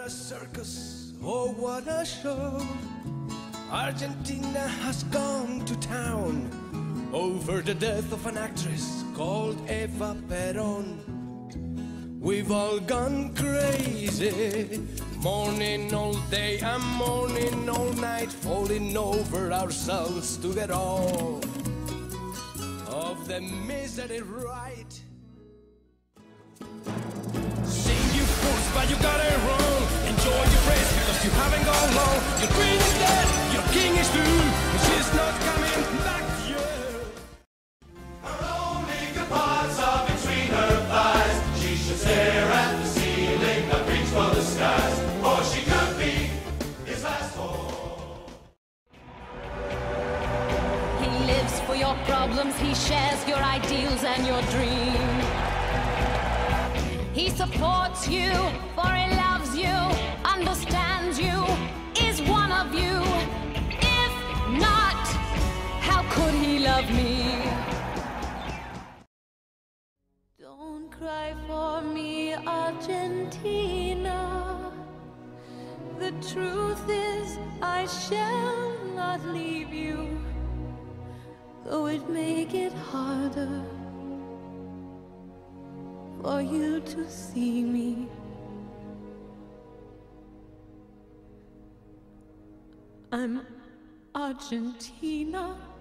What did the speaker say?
a circus, oh what a show. Argentina has gone to town over the death of an actress called Eva Perón. We've all gone crazy, mourning all day and mourning all night, falling over ourselves to get all of the misery right. Sing you fools, but you got it wrong. Enjoy your race because you haven't gone long. Your queen is dead, your king is too, and she's not coming back to you. Her only good parts are between her thighs. She should stare at the ceiling and reach for the skies, or she could be his last hope. He lives for your problems, he shares your ideals and your dreams. He supports you, for he loves you, understands you, is one of you. If not, how could he love me? Don't cry for me, Argentina. The truth is, I shall not leave you, though it may get harder for you to see me. I'm Argentina.